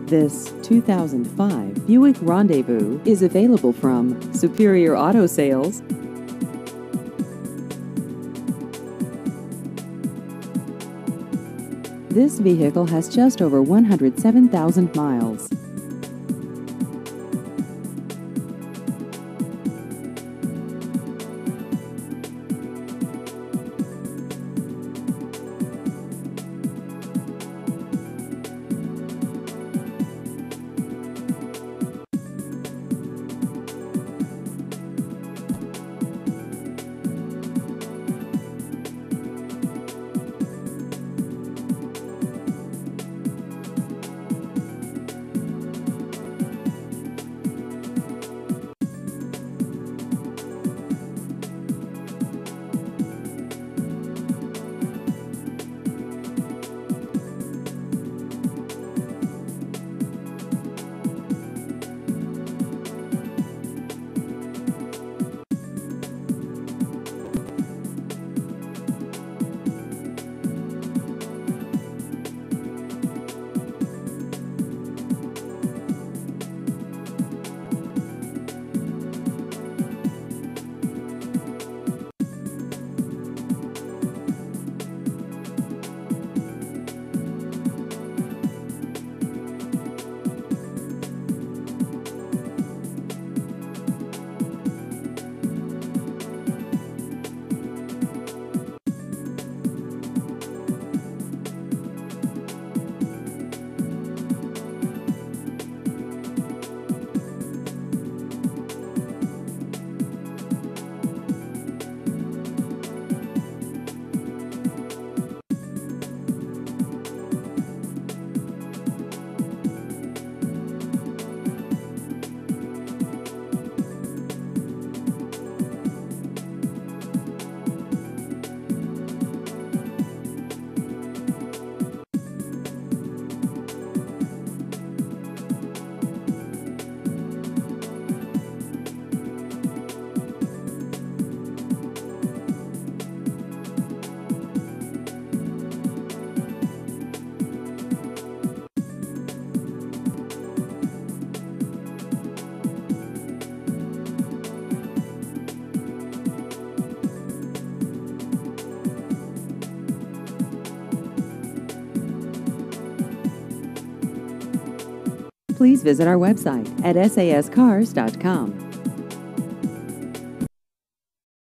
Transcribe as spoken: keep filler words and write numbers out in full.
This two thousand five Buick Rendezvous is available from Superior Auto Sales. This vehicle has just over one hundred seven thousand miles. Please visit our website at S A S cars dot com.